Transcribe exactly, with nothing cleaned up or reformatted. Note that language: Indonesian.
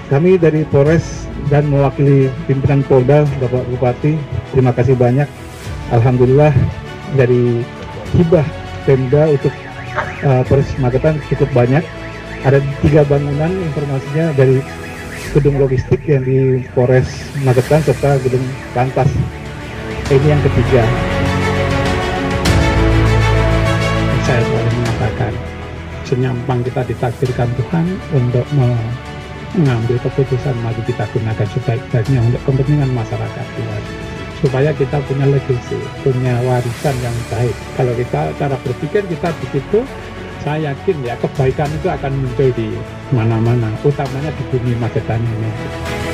kami dari Polres dan mewakili pimpinan Polda, Bapak Bupati, terima kasih banyak. Alhamdulillah dari hibah Pemda untuk uh, Polres Magetan cukup banyak. Ada tiga bangunan informasinya dari gedung logistik yang di Polres Magetan serta gedung Lantas. Ini yang ketiga. Saya selalu mengatakan senyampang kita ditakdirkan Tuhan untuk mengambil keputusan, mari kita gunakan sebaik-baiknya untuk kepentingan masyarakat luas, supaya kita punya legacy, punya warisan yang baik. Kalau kita cara berpikir kita begitu, saya yakin ya kebaikan itu akan muncul di mana-mana, utamanya di bumi Magetan ini.